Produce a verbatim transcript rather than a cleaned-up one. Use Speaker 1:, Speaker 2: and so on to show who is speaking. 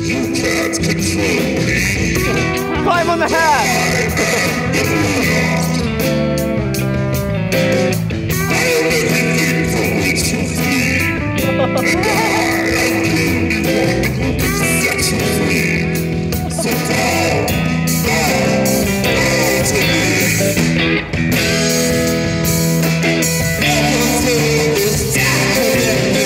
Speaker 1: You can't control me.
Speaker 2: Climb on the hat!
Speaker 1: I am the thinking from which you flee. And I am the one who set you free. So down, down, down to me. Never feel this down in me.